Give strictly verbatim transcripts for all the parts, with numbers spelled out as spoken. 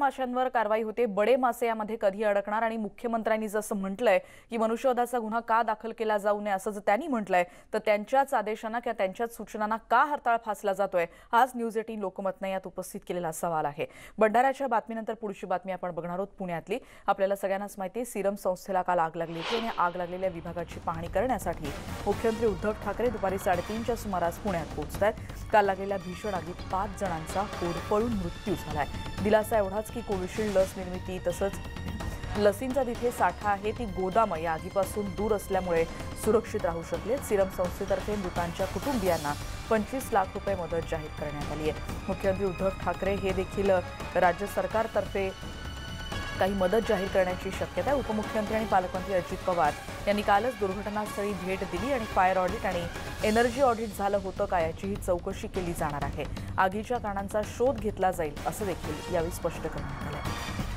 माशांवर कारवाई होते, बडे मासे यामध्ये कधी अडकणार? आणि मुख्यमंत्र्यांनी जसं म्हटलंय की मनुष्यवधाचा गुन्हा का दाखल केला जाऊ नये असं जर त्यांनी म्हटलंय, तर त्यांच्याच आदेशांना किंवा त्यांच्याच सूचनांना का हरताळ फासला जातोय? हाच न्यूज एटीन लोकमतने यात उपस्थित केलेला सवाल आहे। भंडाऱ्याच्या बातमीनंतर पुढची बातमी आपण बघणार आहोत पुण्यातली। आपल्याला सगळ्यांनाच माहिती आहे, सीरम संस्थेला काल आग लागली होती आणि आग लागलेल्या विभागाची पाहणी करण्यासाठी मुख्यमंत्री उद्धव ठाकरे दुपारी साडेतीनच्या सुमारास पुण्यात पोहोचतात। काल लागलेल्या भीषण आगीत पाच जणांचा होरपळून मृत्यू झालाय। दिलासा एवढाच की कोविशिल्ड लस निर्मिती तसंच लसींचा तिथे साठा आहे ती गोदाम या आगीपासून दूर असल्यामुळे सुरक्षित राहू शकले। सीरम संस्थेतर्फे मृतांच्या कुटुंबियांना पंचवीस लाख रुपये मदत जाहीर करण्यात आली आहे। मुख्यमंत्री उद्धव ठाकरे हे देखील राज्य सरकारतर्फे काही मदत जाहीर करण्याची शक्यता आहे। उपमुख्यमंत्री आणि पालकमंत्री अजित पवार यांनी कालच दुर्घटनास्थळी भेट दिली आणि फायर ऑडिट आणि एनर्जी ऑडिट झालं होतं का याचीही चौकशी केली जाणार आहे। आगीच्या कारणांचा शोध घेतला जाईल असं देखील यावेळी स्पष्ट करण्यात आलं।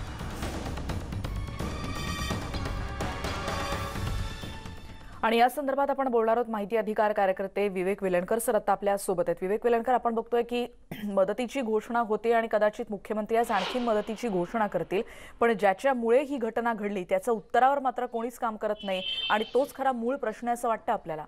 आणि या संदर्भात आपण बोलणार आहोत माहिती अधिकार कार्यकर्ते विवेक वेलणकर सर आता आपल्या सोबत आहेत। विवेक वेलणकर, आपण बघतोय की मदतीची घोषणा होते आणि कदाचित मुख्यमंत्री आज आणखी मदतीची घोषणा करतील, पण ज्याच्यामुळे ही घटना घडली त्याच्या उत्तरावर मात्र कोणीच काम करत नाही आणि तोच खरा मूळ प्रश्न असं वाटतं आपल्याला।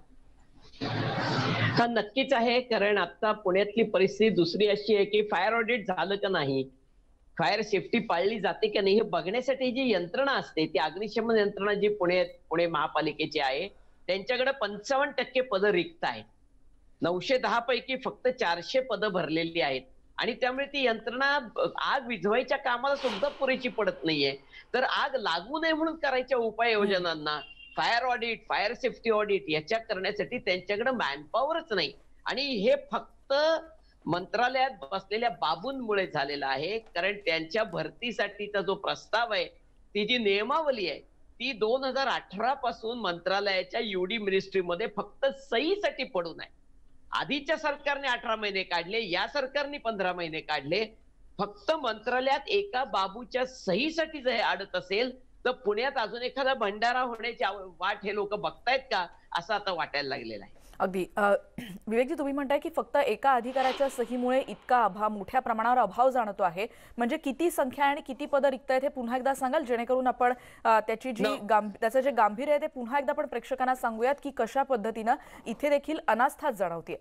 हा नक्कीच आहे, कारण आता पुण्यातली परिस्थिती दुसरी अशी आहे की फायर ऑडिट झालं का नाही, फायर सेफ्टी पाळली जाते का नाही हे बघण्यासाठी जी यंत्रणा असते ती अग्निशमन यंत्रणा जी पुणे पुणे महापालिकेची आहे त्यांच्याकडे पंचावन्न टक्के पदं रिक्त आहेत। नऊशे दहा पैकी फक्त चारशे पदं भरलेली आहेत आणि त्यामुळे ती यंत्रणा आग विझवायच्या कामाला सुद्धा पुरेशी पडत नाहीये। तर आग लागू नये म्हणून करायच्या उपाययोजनांना fire audit, fire safety audit याच्या करण्यासाठी त्यांच्याकडे मॅनपॉवरच नाही आणि हे फक्त मंत्रालयात बसलेल्या बाबूंमुळे झालेलं आहे। कारण त्यांच्या भरतीसाठीचा जो प्रस्ताव आहे ती जी नियमावली आहे ती दोन हजार अठरा पासून मंत्रालयाच्या युडी मिनिस्ट्रीमध्ये फक्त सहीसाठी पडून आहे। आधीच्या सरकारने अठरा महिने काढले, या सरकारने पंधरा महिने काढले। फक्त मंत्रालयात एका बाबूच्या सहीसाठी जर हे अडत असेल तर पुण्यात अजून एखादा भंडारा होण्याची वाट हे लोक बघतायत का असं आता वाटायला लागलेलं आहे। अगदी विवेकजी, तुम्ही म्हणताय की फक्त एका अधिकाऱ्याच्या सहीमुळे इतका अभाव मोठ्या प्रमाणावर अभाव जाणवतो आहे, म्हणजे किती संख्या आणि किती पदं रिक्त आहेत हे पुन्हा एकदा सांगाल जेणेकरून आपण त्याची जी त्याचं जे गांभीर्य आहे ते पुन्हा एकदा आपण प्रेक्षकांना सांगूयात की कशा पद्धतीनं इथे देखील अनास्था जाणवते।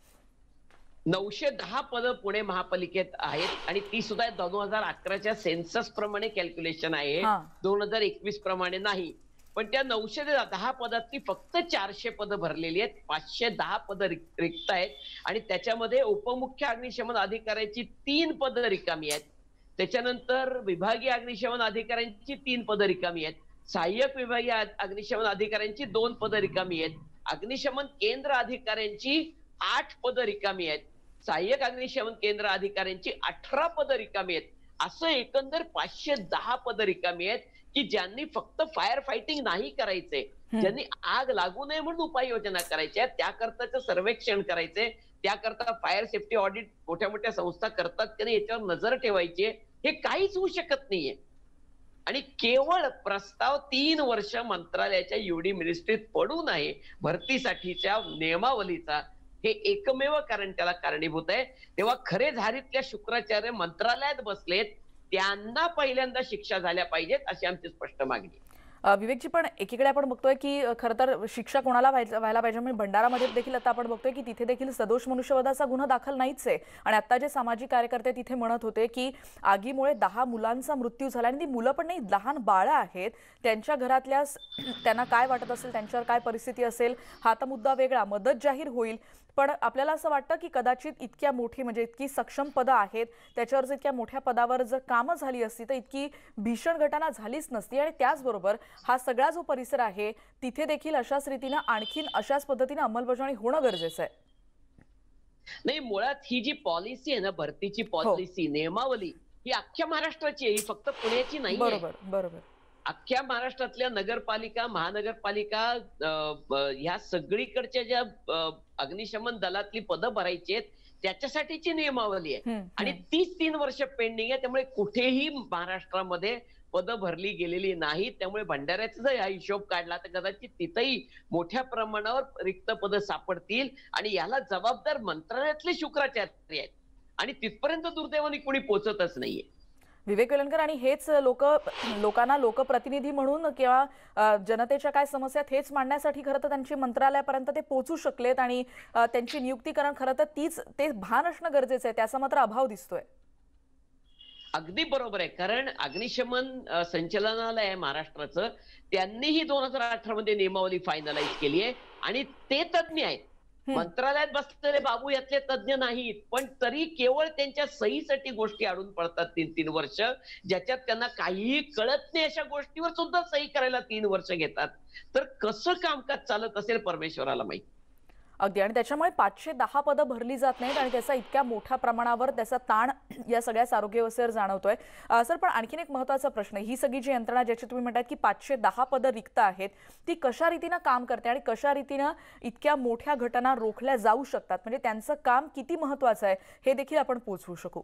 नऊशे दहा पदं पुणे महापालिकेत आहेत आणि ती सुद्धा दोन हजार अकराच्या सेन्सस प्रमाणे कॅल्क्युलेशन आहे, दोन हजार एकवीस प्रमाणे नाही। पण त्या नऊशे दहा पदातली फक्त चारशे पदं भरलेली आहेत, पाचशे दहा पदं रिक्त आहेत आणि त्याच्यामध्ये उपमुख्य अग्निशमन अधिकाऱ्याची तीन पदं रिकामी आहेत। त्याच्यानंतर विभागीय अग्निशमन अधिकाऱ्यांची तीन पदं रिकामी आहेत, सहाय्यक विभागीय अग्निशमन अधिकाऱ्यांची दोन पदं रिकामी आहेत, अग्निशमन केंद्र अधिकाऱ्यांची आठ पदं रिकामी आहेत, सहाय्यक अग्निशमन केंद्र अधिकाऱ्यांची अठरा पदं रिकामी आहेत। असं एकंदर पाचशे दहा पदं रिकामी आहेत की ज्यांनी फक्त फायर फायटिंग नाही करायचे, ज्यांनी आग लागू नये म्हणून उपाययोजना करायच्या, त्याकरताचं सर्वेक्षण करायचे, त्याकरता फायर सेफ्टी ऑडिट मोठ्या मोठ्या संस्था करतात की नाही याच्यावर नजर ठेवायची, हे काहीच होऊ शकत नाहीये। आणि केवळ प्रस्ताव तीन वर्ष मंत्रालयाच्या युडी मिनिस्ट्रीत पडून आहे भरतीसाठीच्या नियमावलीचा, हे एकमेव कारण त्याला कारणीभूत आहे। तेव्हा खरे झारीतल्या शुक्राचार्य मंत्रालयात बसलेत त्यांना पहिल्यांदा शिक्षा झाल्या पाहिजेत अशी आमची स्पष्ट मागणी। विवेकजी, पण एकीकडे आपण बघतोय की खरं तर शिक्षा कोणाला व्हायला पाहिजे, म्हणजे भंडारामध्ये देखील आता आपण बघतोय की तिथे देखील सदोष मनुष्यवधाचा गुन्हा दाखल नाहीच आहे आणि आता जे सामाजिक कार्यकर्ते तिथे म्हणत होते की आगीमुळे दहा मुलांचा मृत्यू झाला आणि ती मुलं पण नाही, लहान बाळं आहेत, त्यांच्या घरातल्या त्यांना काय वाटत असेल, त्यांच्यावर काय परिस्थिती असेल हा तर मुद्दा वेगळा, मदत जाहीर होईल। पण आपल्याला असं वाटतं की कदाचित इतक्या मोठी म्हणजे इतकी सक्षम पदं आहेत त्याच्यावर जर इतक्या मोठ्या पदावर जर कामं झाली असती तर इतकी भीषण घटना झालीच नसती आणि त्याचबरोबर हा सगळा जो परिसर आहे तिथे देखील अशाच रीतीनं आणखीन अशाच पद्धतीने अंमलबजावणी होणं गरजेचं आहे। नाही, मुळात ही जी पॉलिसी आहे ना, भरतीची पॉलिसी नियमावली ही अख्ख्या महाराष्ट्राची आहे, ही फक्त पुण्याची नाही। बरोबर बरोबर अख्ख्या महाराष्ट्रातल्या नगरपालिका, महानगरपालिका ह्या सगळीकडच्या ज्या अग्निशमन दलातली पदं भरायची आहेत त्याच्यासाठीची नियमावली आहे आणि तीच तीन वर्ष पेंडिंग आहे। त्यामुळे कुठेही महाराष्ट्रामध्ये पदं भरली गेलेली नाही। त्यामुळे भंडाऱ्याचा जर हा हिशोब काढला तर कदाचित तिथेही मोठ्या प्रमाणावर रिक्त पदं सापडतील आणि याला जबाबदार मंत्रालयातले शुक्राचार्य आहेत आणि तिथपर्यंत दुर्दैवाने कोणी पोहोचतच नाहीये। विवेक वेलणकर आणि हेच लोक लोकांना लोकप्रतिनिधी म्हणून किंवा जनतेच्या काय समस्या हेच मांडण्यासाठी खरं तर त्यांची मंत्रालयापर्यंत ते पोहोचू शकलेत आणि त्यांची नियुक्ती करणं खरं तर तीच ते भान असणं गरजेचं आहे, त्याचा मात्र अभाव दिसतोय. अगदी बरोबर आहे, कारण अग्निशमन संचालनालय आहे महाराष्ट्राचं, त्यांनीही दोन हजार अठरा मध्ये नियमावली फायनलाइज केली आहे आणि ते तज्ञ आहेत. मंत्रालयात बसलेले बाबू यातले तज्ञ नाहीत, पण तरी केवळ त्यांच्या सहीसाठी गोष्टी अडून पडतात तीन तीन वर्ष, ज्याच्यात त्यांना काहीही कळत नाही अशा गोष्टीवर सुद्धा सही करायला तीन वर्ष घेतात. तर कसं कामकाज चालत असेल परमेश्वराला माहिती. अगदी, आणि त्याच्यामुळे पाचशे दहा पदं भरली जात नाहीत आणि त्याचा इतक्या मोठ्या प्रमाणावर त्याचा ताण या सगळ्याच आरोग्य व्यवस्थेवर जाणवतोय. सर, पण आणखीन एक महत्त्वाचा प्रश्न, ही सगळी जी यंत्रणा ज्याची तुम्ही म्हणतात की पाचशे दहा पदं रिक्त आहेत, ती कशा रीतीनं काम करते आणि कशा रीतीनं इतक्या मोठ्या घटना रोखल्या जाऊ शकतात, म्हणजे त्यांचं काम किती महत्त्वाचं आहे हे देखील आपण पोहोचवू शकू.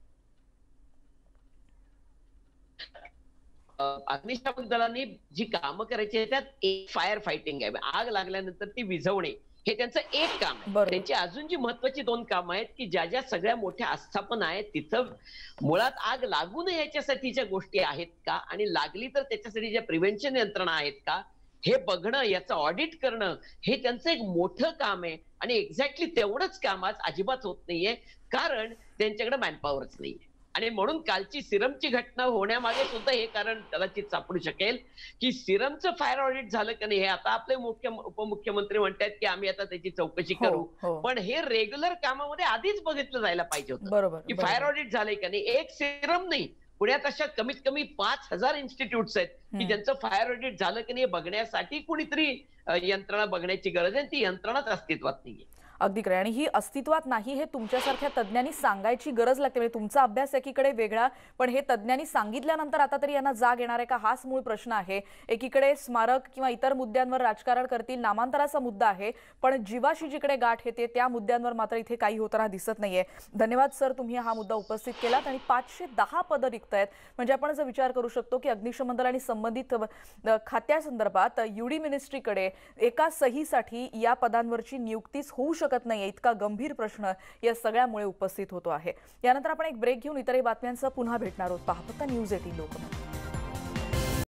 अग्निशामक दलांनी जी कामं करायची आहे त्यात एक फायर फायटिंग आहे, आग लागल्यानंतर ती विझवणे, हे त्यांचं एक काम आहे. त्यांची अजून जी महत्वाची दोन कामं आहेत की ज्या ज्या सगळ्या मोठ्या आस्थापना आहेत तिथं मुळात आग लागू नये याच्यासाठीच्या गोष्टी आहेत का, आणि लागली तर त्याच्यासाठी ज्या प्रिव्हेन्शन यंत्रणा आहेत का हे बघणं, याचं ऑडिट करणं, हे त्यांचं एक मोठं काम आहे. आणि एक्झॅक्टली तेवढंच काम आज अजिबात होत नाहीये, कारण त्यांच्याकडे मॅनपॉवरच नाहीये. आणि म्हणून कालची सिरमची घटना होण्यामागे सुद्धा हे कारण कदाचित सापडू शकेल की सिरमचं फायर ऑडिट झालं का नाही, हे आता आपले मुख्य उपमुख्यमंत्री म्हणतात की आम्ही आता त्याची चौकशी करू, पण हे रेग्युलर कामामध्ये आधीच बघितलं जायला पाहिजे होतं की फायर ऑडिट झालंय का नाही. एक सिरम नाही, पुण्यात अशा कमीत कमी पाच हजार इन्स्टिट्यूट्स आहेत की ज्यांचं फायर ऑडिट झालं की नाही बघण्यासाठी कुणीतरी यंत्रणा बघण्याची गरज आहे, ती यंत्रणाच अस्तित्वात नाहीये. अगदी खरं, आणि ही अस्तित्वात नाही हे तुमच्यासारख्या तज्ञांनी सांगायची गरज लागते. म्हणजे तुमचा अभ्यास एकीकडे वेगळा, पण हे तज्ञांनी सांगितल्यानंतर आता तरी यांना जाग येणार आहे का, हाच मूळ प्रश्न आहे. एकीकडे स्मारक किंवा इतर मुद्द्यांवर राजकारण करतील, नामांतराचा मुद्दा आहे, पण जीवाशी जिकडे गाठ येते त्या मुद्द्यांवर मात्र इथे काही होताना दिसत नाहीये. धन्यवाद सर, तुम्ही हा मुद्दा उपस्थित केलात. आणि पाचशे दहा पदं रिक्त आहेत, म्हणजे आपण जर विचार करू शकतो की अग्निशमन दल आणि संबंधित खात्यासंदर्भात युडी मिनिस्ट्रीकडे एका सहीसाठी या पदांवरची नियुक्तीच होऊ शकत नाहीये, इतका गंभीर प्रश्न या सगळ्यामुळे उपस्थित होतो आहे. यानंतर आपण एक ब्रेक घेऊन इतरही बातम्यांसह पुन्हा भेटणार आहोत. पहा फक्त न्यूज एटीन लोकमत.